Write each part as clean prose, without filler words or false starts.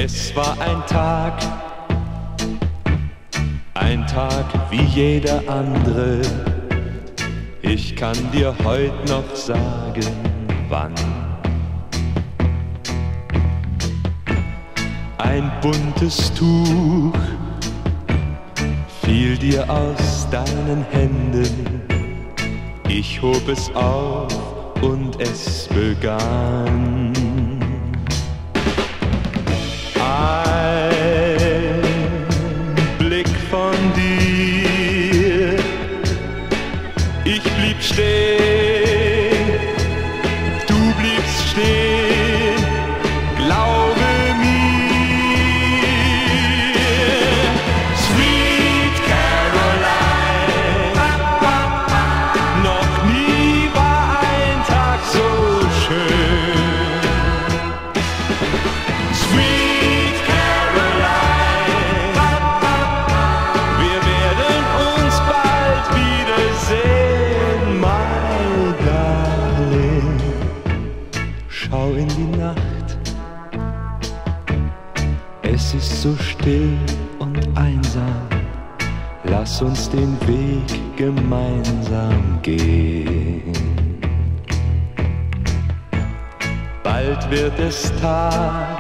Es war ein Tag wie jeder andere. Ich kann dir heut noch sagen, wann. Ein buntes Tuch fiel dir aus deinen Händen. Ich hob es auf und es begann. Ein Blick von dir, ich blieb stehen, du bliebst stehen, glaube mir. Sweet Caroline, noch nie war ein Tag so schön. Sweet Caroline, wir werden uns bald wiedersehen, my darling. Schau in die Nacht, es ist so still und einsam. Lass uns den Weg gemeinsam gehen. Bald wird es Tag,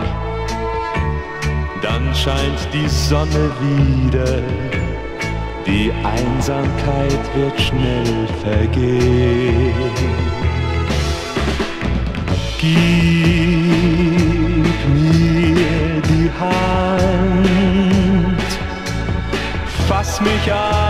dann scheint die Sonne wieder. Die Einsamkeit wird schnell vergehen. Gib mir die Hand, fass mich an.